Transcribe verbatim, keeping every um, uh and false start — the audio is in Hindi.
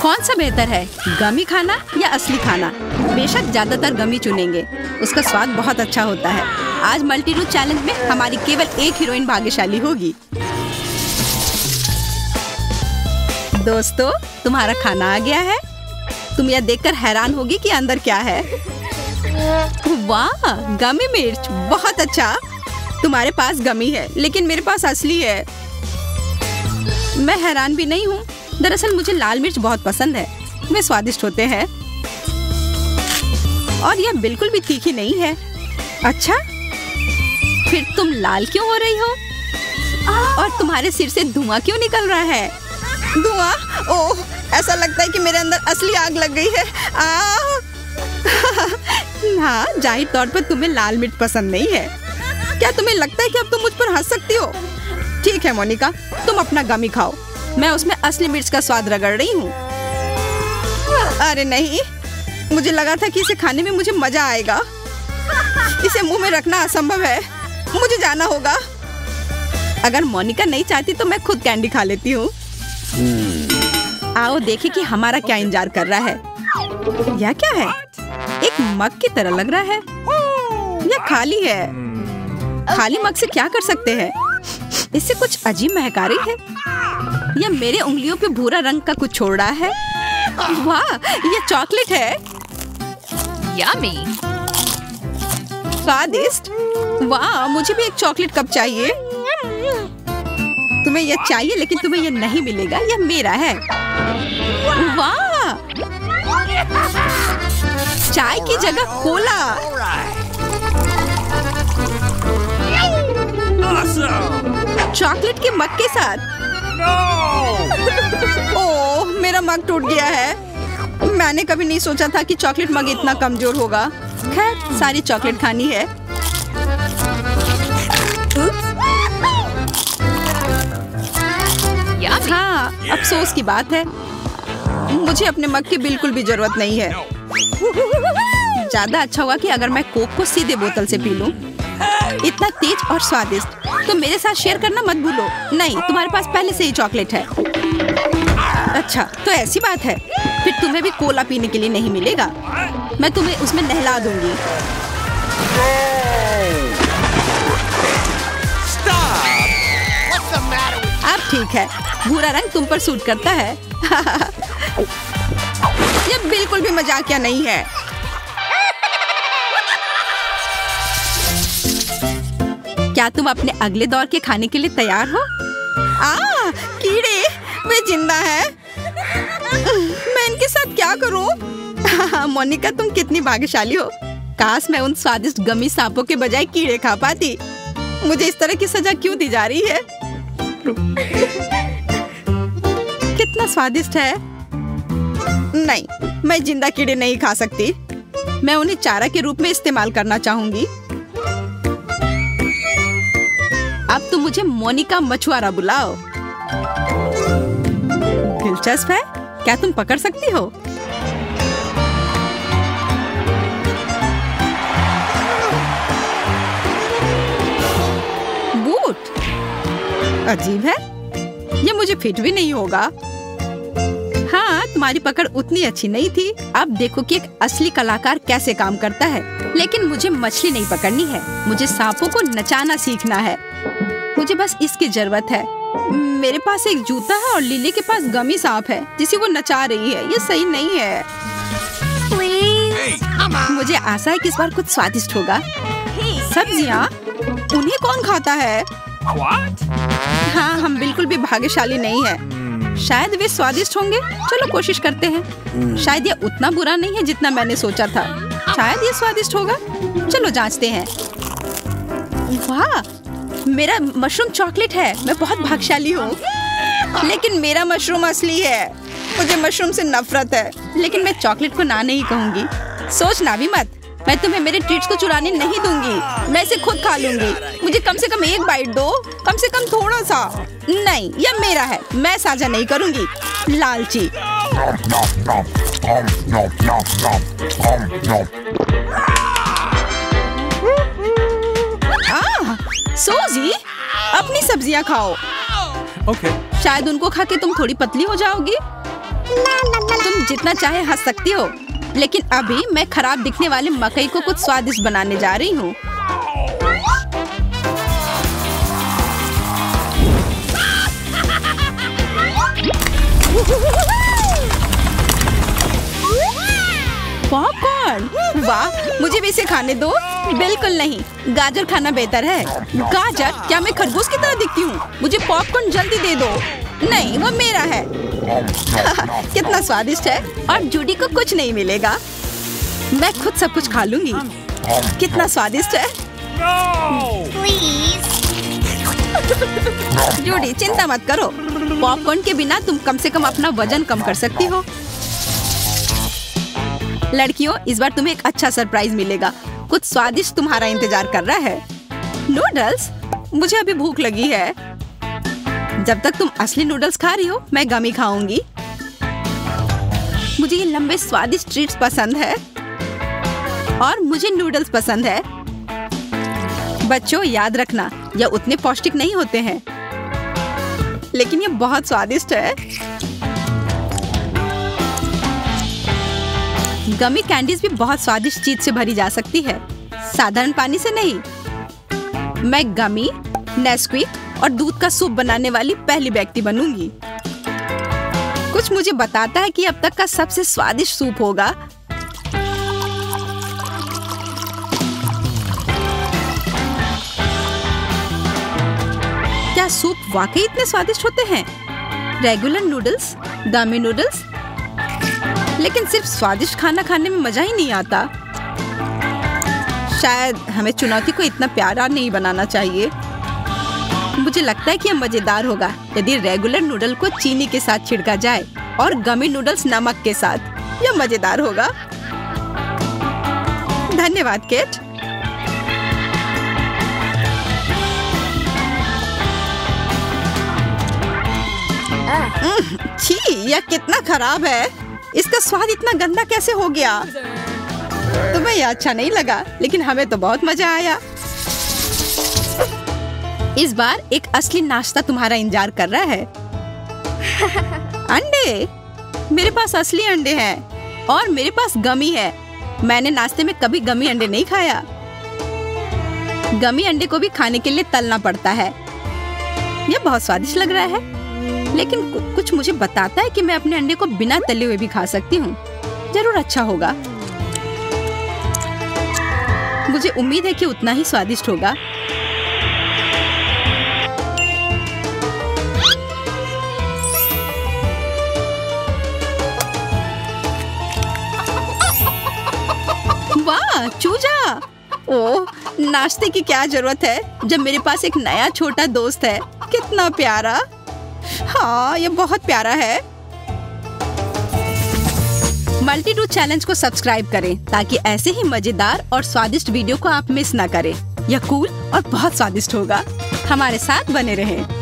कौन सा बेहतर है, गमी खाना या असली खाना? बेशक ज्यादातर गमी चुनेंगे, उसका स्वाद बहुत अच्छा होता है। आज मल्टी रूट चैलेंज में हमारी केवल एक हीरोइन भाग्यशाली होगी। दोस्तों, तुम्हारा खाना आ गया है। तुम यह देखकर हैरान होगी कि अंदर क्या है। वाह, गमी मिर्च, बहुत अच्छा। तुम्हारे पास गमी है, लेकिन मेरे पास असली है। मैं हैरान भी नहीं हूँ। दरअसल मुझे लाल मिर्च बहुत पसंद है, वे स्वादिष्ट होते हैं और यह बिल्कुल भी तीखी नहीं है। अच्छा, फिर तुम लाल क्यों हो रही हो? और तुम्हारे सिर से धुआं क्यों निकल रहा है? धुआं? ओह, ऐसा लगता है कि मेरे अंदर असली आग लग गई है। हाँ, जाहिर तौर पर तुम्हें लाल मिर्च पसंद नहीं है। क्या तुम्हें लगता है कि अब तुम मुझ पर हंस सकती हो? ठीक है मोनिका, तुम अपना गमी खाओ, मैं उसमें असली मिर्च का स्वाद रगड़ रही हूँ। अरे नहीं, मुझे लगा था कि इसे खाने में मुझे मजा आएगा। इसे मुंह में रखना असंभव है, मुझे जाना होगा। अगर मोनिका नहीं चाहती तो मैं खुद कैंडी खा लेती हूँ। आओ देखें कि हमारा क्या इंतजार कर रहा है। यह क्या है? एक मग की तरह लग रहा है। यह खाली है। खाली मग से क्या कर सकते हैं? इससे कुछ अजीब महक आ रही है। यह मेरे उंगलियों पे भूरा रंग का कुछ छोड़ रहा है। वाह, यह चॉकलेट है। यम्मी। स्वादिष्ट। वाह, मुझे भी एक चॉकलेट कप चाहिए। तुम्हें यह चाहिए, लेकिन तुम्हें यह नहीं मिलेगा, यह मेरा है। वाह, चाय की जगह कोला। चॉकलेट के मग के साथ। ओह, मेरा मग टूट गया है। मैंने कभी नहीं सोचा था कि चॉकलेट मग इतना कमजोर होगा। खैर, सारी चॉकलेट खानी है। हाँ, अफसोस की बात है, मुझे अपने मग की बिल्कुल भी जरूरत नहीं है। ज्यादा अच्छा होगा कि अगर मैं कोक को सीधे बोतल से पी लूं। इतना तेज और स्वादिष्ट। तो मेरे साथ शेयर करना मत भूलो। नहीं, तुम्हारे पास पहले से ही चॉकलेट है। अच्छा, तो ऐसी बात है। फिर तुम्हें भी कोला पीने के लिए नहीं मिलेगा। मैं तुम्हें उसमें नहला दूंगी। अब ठीक है, भूरा रंग तुम पर सूट करता है। ये बिल्कुल भी मजाकिया नहीं है। क्या तुम अपने अगले दौर के खाने के लिए तैयार हो? आ, कीड़े, वे जिंदा हैं। मैं इनके साथ क्या करूं? मोनिका, तुम कितनी भाग्यशाली हो। काश मैं उन स्वादिष्ट गमी सांपों के बजाय कीड़े खा पाती। मुझे इस तरह की सजा क्यों दी जा रही है? कितना स्वादिष्ट है। नहीं, मैं जिंदा कीड़े नहीं खा सकती। मैं उन्हें चारा के रूप में इस्तेमाल करना चाहूंगी। अब तुम मुझे मोनिका मछुआरा बुलाओ। दिलचस्प है, क्या तुम पकड़ सकती हो? बूट अजीब है, ये मुझे फिट भी नहीं होगा। हाँ, तुम्हारी पकड़ उतनी अच्छी नहीं थी। अब देखो कि एक असली कलाकार कैसे काम करता है। लेकिन मुझे मछली नहीं पकड़नी है, मुझे सांपों को नचाना सीखना है। मुझे बस इसकी जरूरत है। मेरे पास एक जूता है और लिली के पास गमी सांप है जिसे वो नचा रही है। ये सही नहीं है। मुझे आशा है कि इस बार कुछ स्वादिष्ट होगा। सब्जियाँ, उन्हें कौन खाता है? हाँ, हम बिल्कुल भी भाग्यशाली नहीं है। शायद वे स्वादिष्ट होंगे। चलो कोशिश करते हैं। शायद ये उतना बुरा नहीं है जितना मैंने सोचा था। शायद ये स्वादिष्ट होगा। चलो जांचते हैं। वाह, मेरा मशरूम चॉकलेट है। मैं बहुत भाग्यशाली हूँ। लेकिन मेरा मशरूम असली है। मुझे मशरूम से नफरत है, लेकिन मैं चॉकलेट को ना नहीं कहूँगी। सोचना भी मत, मैं तुम्हें मेरे ट्रीट्स को चुराने नहीं दूंगी। मैं इसे खुद खा लूंगी। मुझे कम से कम एक बाइट दो, कम से कम थोड़ा सा। नहीं, यह मेरा है, मैं साझा नहीं करूंगी। लालची। आ, सोजी, अपनी सब्जियां खाओ। Okay. शायद उनको खा के तुम थोड़ी पतली हो जाओगी। जितना चाहे हंस सकती हो, लेकिन अभी मैं खराब दिखने वाले मकई को कुछ स्वादिष्ट बनाने जा रही हूँ। पॉपकॉर्न, वाह, मुझे भी इसे खाने दो। बिल्कुल नहीं, गाजर खाना बेहतर है। गाजर? क्या मैं खरगोश की तरह दिखती हूँ? मुझे पॉपकॉर्न जल्दी दे दो। नहीं, वो मेरा है। कितना स्वादिष्ट है और जूडी को कुछ नहीं मिलेगा। मैं खुद सब कुछ खा लूंगी। कितना स्वादिष्ट है। जूडी, चिंता मत करो, पॉपकॉर्न के बिना तुम कम से कम अपना वजन कम कर सकती हो। लड़कियों, इस बार तुम्हें एक अच्छा सरप्राइज मिलेगा। कुछ स्वादिष्ट तुम्हारा इंतजार कर रहा है। नूडल्स? मुझे अभी भूख लगी है। जब तक तुम असली नूडल्स खा रही हो, मैं गमी खाऊंगी। मुझे ये लंबे स्वादिष्ट ट्रीट्स पसंद है और मुझे नूडल्स पसंद है। बच्चों, याद रखना, यह उतने पौष्टिक नहीं होते हैं, लेकिन ये बहुत स्वादिष्ट है। गमी कैंडीज भी बहुत स्वादिष्ट चीज से भरी जा सकती है, साधारण पानी से नहीं। मैं गमी, नेस्क्विक और दूध का सूप बनाने वाली पहली व्यक्ति बनूंगी। कुछ मुझे बताता है कि अब तक का सबसे स्वादिष्ट सूप होगा। क्या सूप वाकई इतने स्वादिष्ट होते हैं? रेगुलर नूडल्स, गमी नूडल्स, लेकिन सिर्फ स्वादिष्ट खाना खाने में मजा ही नहीं आता। शायद हमें चुनौती को इतना प्यारा नहीं बनाना चाहिए। मुझे लगता है कि यह मजेदार होगा यदि रेगुलर नूडल को चीनी के साथ छिड़का जाए और गमी नूडल्स नमक के साथ। यह मजेदार होगा। धन्यवाद केट। छी, यह कितना खराब है। इसका स्वाद इतना गंदा कैसे हो गया? तुम्हें यह अच्छा नहीं लगा, लेकिन हमें तो बहुत मजा आया। इस बार एक असली नाश्ता तुम्हारा इंतजार कर रहा है। अंडे? मेरे पास असली अंडे हैं और मेरे पास गमी है। मैंने नाश्ते में कभी गमी अंडे नहीं खाया। गमी अंडे को भी खाने के लिए तलना पड़ता है। यह बहुत स्वादिष्ट लग रहा है, लेकिन कुछ मुझे बताता है कि मैं अपने अंडे को बिना तले हुए भी खा सकती हूँ। जरूर अच्छा होगा। मुझे उम्मीद है कि उतना ही स्वादिष्ट होगा। वाह, चूजा! ओह, नाश्ते की क्या जरूरत है जब मेरे पास एक नया छोटा दोस्त है। कितना प्यारा। हाँ, ये बहुत प्यारा है। मल्टीडू चैलेंज को सब्सक्राइब करें ताकि ऐसे ही मजेदार और स्वादिष्ट वीडियो को आप मिस ना करें। यह कूल और बहुत स्वादिष्ट होगा। हमारे साथ बने रहें।